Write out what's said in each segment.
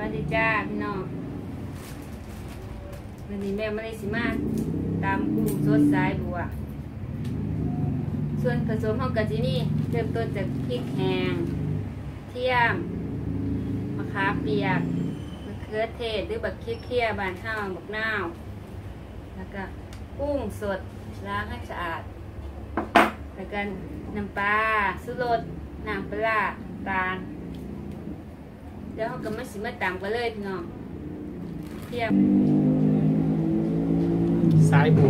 วัสดีจ้าพี่น้องวันนี้แม่ไม่ได้สิมาตามกุ้งสดสายบัวส่วนผสมของกะทินี่เริ่มต้นจากพริกแห้งเทียมมะขามเปียกมะเขือเทศหรือบักเคี้ยบานข้าวบักนาวแล้วก็กุ้งสดล้างให้สะอาดแล้วก็น้ำปลาสุรสน้ำปลาตาลเดี๋ยวเขาก็มาสิมาตามกันเลยพี่น้องเทียมสายบัว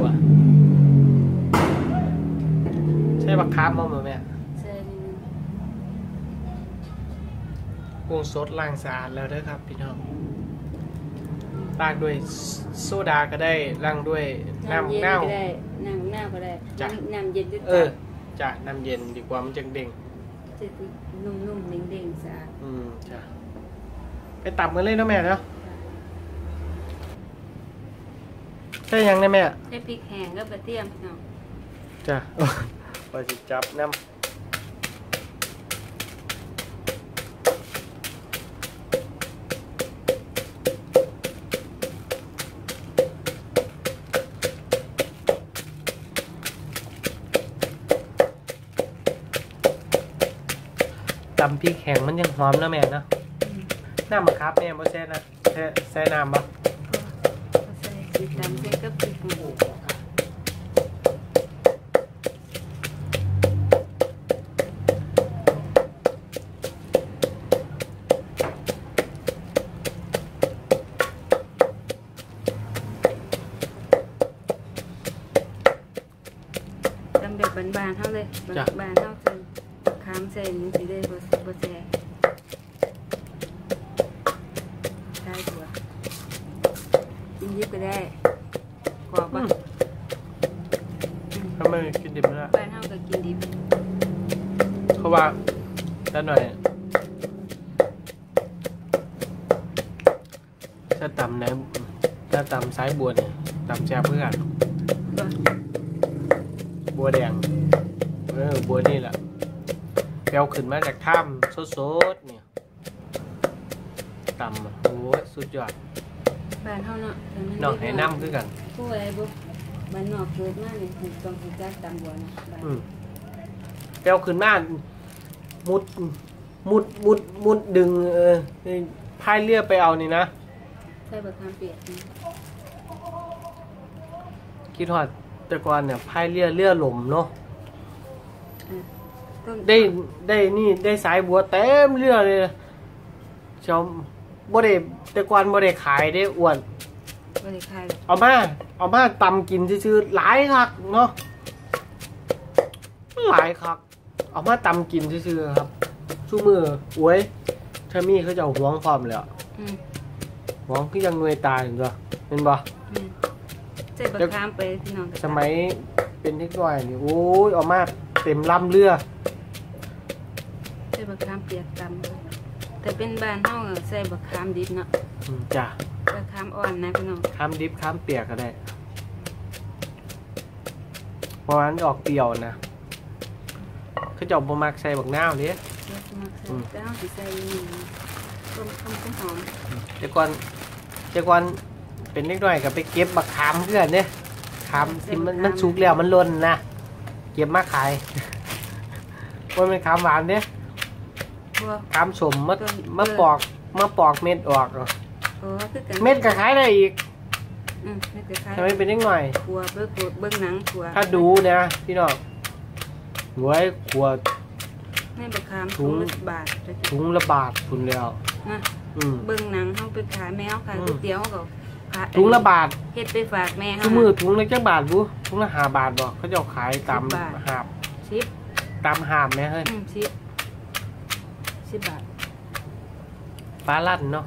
ใช่บักคามบ้างไหมแม่ใช่กุ้งสดล้างสะอาดแล้วเด้อครับพี่น้องล้างด้วยโซดาก็ได้ล้างด้วยน้ำเน่าก็ได้น้ำเน่าก็ได้น้ำเย็นด้วยจะน้ำเย็นดีกว่ามันจังเด้งจะนุ่มๆเด้งๆสะอาดจ้ะไปตับกันเลยนะแม่เนาะใช่ยังนะแม่ใช่พริกแห้งก็กระเทียมเนาะจ้ะพอจะจับน้ำตำพริกแห้งมันยังหอมนะแม่เนาะน้ำมะขามแม่บ่แซ่นะแซ่น้ำบ่ใส่พริกดำใส่กับพริกหมูทำแบบบานๆเท่าเลยบานๆเท่ากันค้ำใส่หนึ่งสีได้บ่แซ่ได้ตัวกินยิบก็ได้กรอบป่ะทำไมกินดิบไม่ได้บ้านเท่ากับกินดิบเขาว่าด้านหน่อยถ้าตำนะถ้าตำสายบัวเนี่ยตำแซ่บเพื่อนบัวแดงบัวนี่แหละแปลวขึ้นมาจากถ้ำสดๆเนี่ยตำโอ้สุดยอดบ้านเท่าเนาะนอกให้น้ำคือกันผู้ใดบุกบ้านนอกเกิดมาเนี่ยต้องกินจากตำบัวนะแปลวขึ้นมามุดดึงพายเรือไปเอานี่นะใส่บะขามเปียกคิดว่าแต่ก่อนเนี่ยพายเรือหล่มเนาะได้สายบัวเต็มเรือเลยชมบ่ได้แต่ก่อนบ่ได้ขายได้อ้วนบ่ได้ขายเอามาตำกินซื่อๆหลายคักเนาะหลายคักเอามาตำกินซื่อๆครับชูมือโอ้ยถ้ามีเขาจะเอาหวงพร้อมเลยหวงคือยังหน่วยตายอยู่เห็นบ่ใส่บะขามไปพี่น้องสมัยเป็นเด็กน้อยนี่โอ้ยเอามาเต็มลำเรือใส่บะขามเปียกตำแต่เป็นบ้านเฮาใส่บะขามดิบเนาะจ้ะบะขามอ่อนนะพี่น้องขามดิบขามเปียกก็ได้เพราะมันออกเปรี้ยวนะเขาจะบ่มักใส่บักนาวเด้แต่เฮาสิใส่นี่ต้มหอมแต่ก่อนเป็นเล็กน้อยก็ไปเก็บบักขามเพื่อนเนี่ยขามที่มันสุกแล้วมันล้นนะเก็บมาขายว่าเป็นขามหวานเนี่ยขามสมมาปอกเม็ดออกเม็ดก็ขายได้อีกทำไมเป็นเล็กน้อยขัวเบิ้งหนังขัวถ้าดูนะพี่น้องหวยขัวให้บักขามถุงละบาทคุณแล้วเบิ้งหนังเขาไปขายแมวขายก๋วยเตี๋ยวเขาถุงละบาทเฮ็ดไปฝากแม่ถุงมือถุงละจักบาทบุถุงละ5 บาทบอกเขาจะขายตามหาบตามหาบไหมเฮ้ย 10 บาทปลาลั่นเนาะ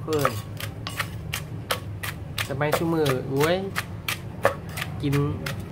สมัยถุงมือโว้ยกิน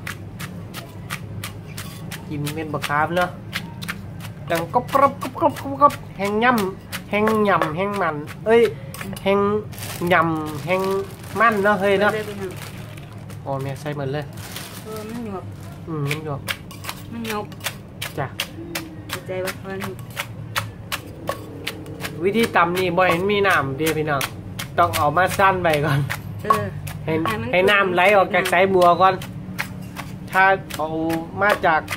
เม็ดบักขามเนาะดังกบแห้งย่ำแห้งมันแห้งยำแห้งมันเนาะเฮ้ยเนาะอ๋อแม่ใส่หมดเลยมันหยกมันหยกจ้ะใจว่ามันวิธีตำนี่บ่เห็นมีน้ำเดียวพี่น้องต้องเอามาสั้นไปก่อน ให้ให้น้ำไหลออกจากสายบัวก่อนถ้าเอามา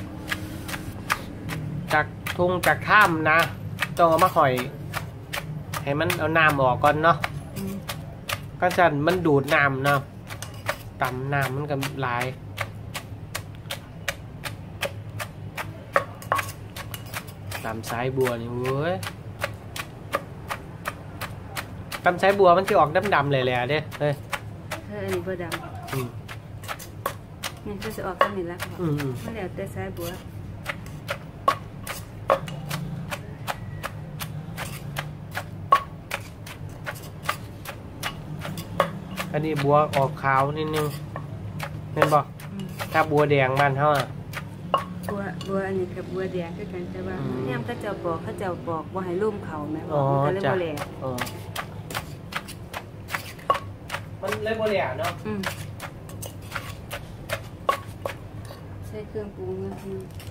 จากทุ่งจากข้ามนะต้องเอามาห่อยให้มันเอาน้ำออกก่อนเนาะก็จะมันดูดน้ำเนาะต่ำน้ำมันก็ไหลตำสายบัวนี่เว้ยตำสายบัวมันจะออกดำๆเลยแหละเด้เฮ้ยอันนี้บัวดำนี่ก็จะออกกันนี่ละมันแล้วแต่สายบัวอันนี้บัวออกขาวนิดนึงเห็นบอกถ้าบัวแดงบ้านเขาอะบัวอันนี้กับบัวแดงคือกันแต่ว่าเนี่ยเขาเจ้าปอกบัวให้ร่มเขาไหมบอกมันเลยบัวแหลกมันเลยบัวแหลกเนาะใช้เครื่องปรุงนะ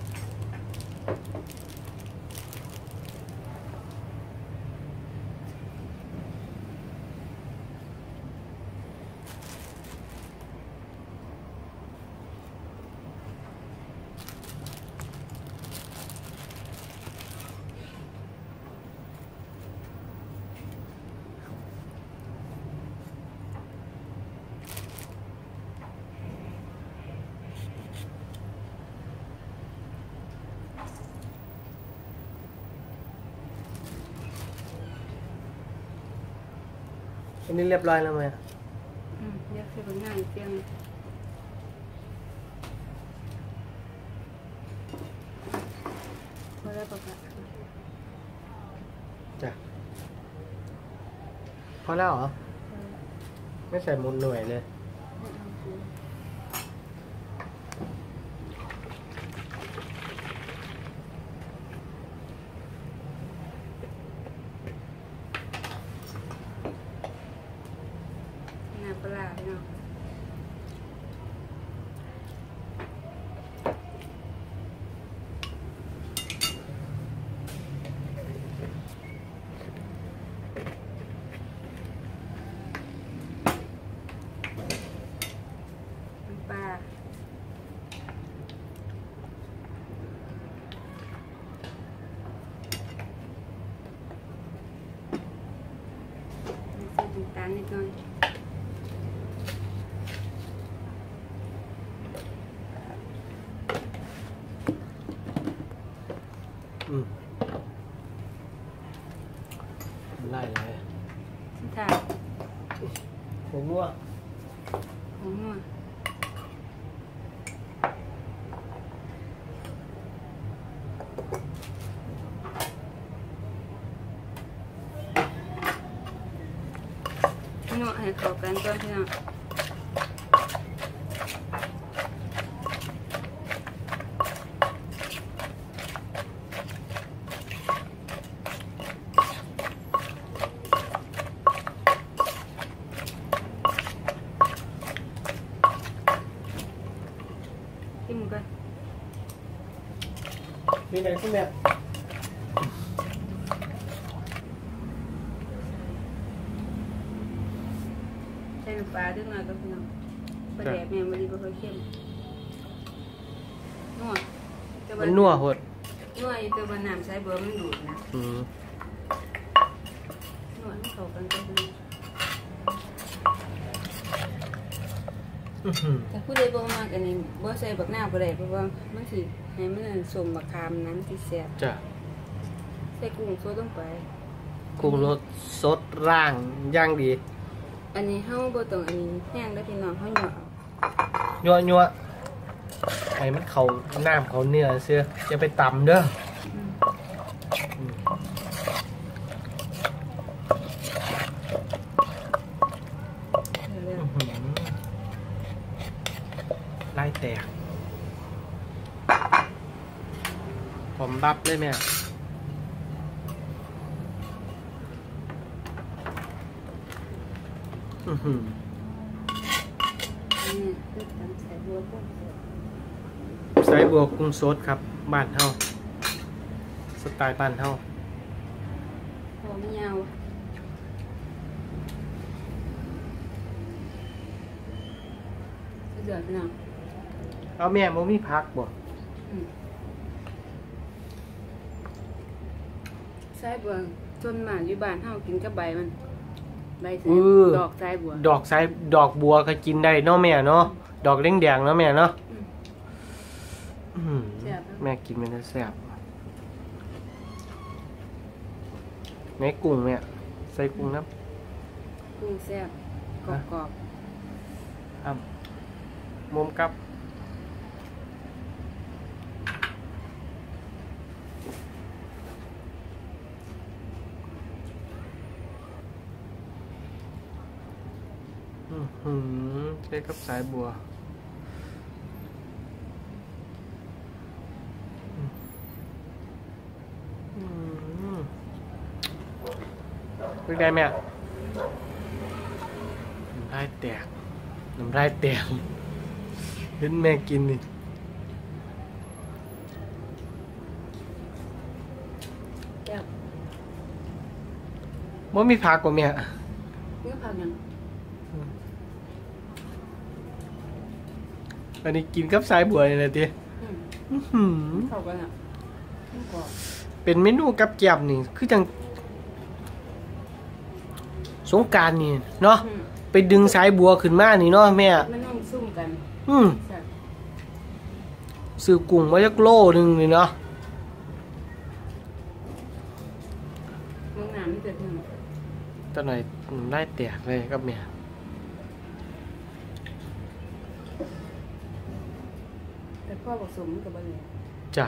อันนี้เรียบร้อยแล้วไหมเรียบร้อยง่ายเพียงพอแล้วปะจ้ะพอแล้วเหรอไม่ใส่หมดหน่วยเลยปลาเนาะปลาใส่น้ำตาลนิดหน่อยไล่เลยค่ะผงนัวนัวให้เข้ากันก่อนพี่น้องมีอะไรขึ้นแบบใส่น้ำปลาด้วยหน่อยก็พี่น้องปลาแดกแมงวันนี้ก็ค่อยเข้มนัวมันนัวหดนัวอยู่แต่ว่าน้ำใช้เบอร์มันดูดนะนัวให้เข้ากันก็คือแต่ผู้ใดบอกมากอันนี้บ่ใส่บักหน้าก็ได้เพราะว่ามันสิให้มันสมบักคามนั้นที่แซ่บจ้ะใส่กุ้งสดลงไปกุ้งรสสดร่างย่างดีอันนี้เฮาบ่ต้องอันนี้แห้งได้พี่น้องเฮายั่วให้มันเข้าน้ำเข้าเนื้อเสื้อจะไปตำเด้อไล่แตกผมบับเลยแม่สายบัวกุ้งสดครับบ้านเฮาสไตล์บ้านเฮาหอมยาวดือดพี่น้องเอาแม่บ่มีผักบ่สายบัวจนมาอยู่บ้านเฮากินกับใบมันใบสีดอกสายบัวดอกบัวก็กินได้เนาะแม่เนาะดอกแดงๆเนาะแม่เนาะแม่กินมันจะแซ่บไหนกุ้งแม่ใส่กุ้งน้ำกุ้งแซ่บกรอบมุมกับใช้กับสายบัวเป็นไงแม่น้ำลายแตกเห็นแม่กินนี่ๆแซ่บมันมีผักกว่าแม่เนื้อผักยังอันนี้กินกับสายบัวเลยนะทีเข้ากันอ่ะกรอบเป็นเมนูกับแกล้มนี่คือจังสงกรานต์นี่เนาะไปดึงสายบัวขึ้นมานี่เนาะแม่มันนั่งซุ่มกันแซ่บซื้อกุ้งมาจักโลนึงนี่เนาะมึงน้ำไม่เกิดหนึ่งตอนหน่อยได้แตกเลยครับแม่แต่พ่อผสมกับบะหมี่จ้ะ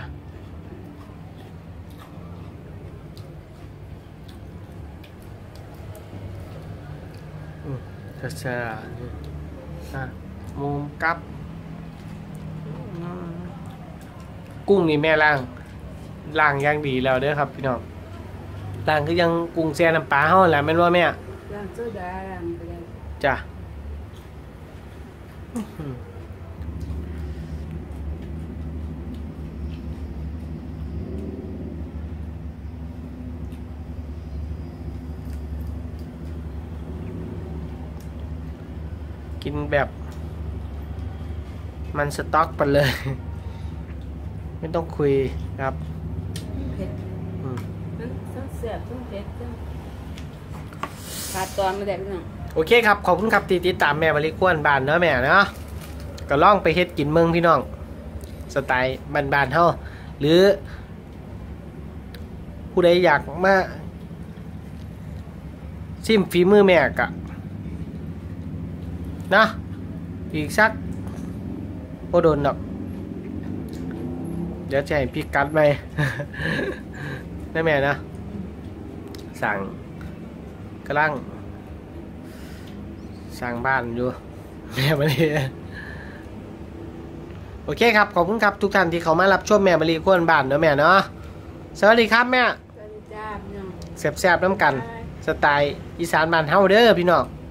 ช้าๆมุมกับกุ้งนี่แม่ล้างอย่างดีแล้วเด้อครับพี่น้องล้างก็ยังกุ้งแช่น้ำปลาเฮาแหละแม่นว่าแม่ล้างโซดาล้างก็ได้จ้ะกินแบบมันสต๊อกไปเลย ไม่ต้องคุยครับเผ็ดทั้งแซ่บทั้งเผ็ดทั้งขาดตอนไม่ได้พี่น้องโอเคครับขอบคุณครับที่ติดตามแม่บริควนบ้านเนาะแม่เนาะก็ล่องไปเฮ็ดกินเมืองพี่น้องสไตล์บ้านๆเฮาหรือผู้ใดอยากมาชิมฝีมือแม่กะนะอีกสักโอโดนดอกเดี๋ยวจะให้พี่กัดไหม ได้แม่นะสั่งกำลังสร้างบ้านอยู่ แม่มาลีโอเคครับขอบคุณครับทุกท่านที่เขามารับชมแม่มาลีก้นบ้านเนาะแม่เนาะสวัสดีครับแม่แซ่บๆน้ำกันสไตล์อีสานบ้านเฮาเด้อพี่น้อง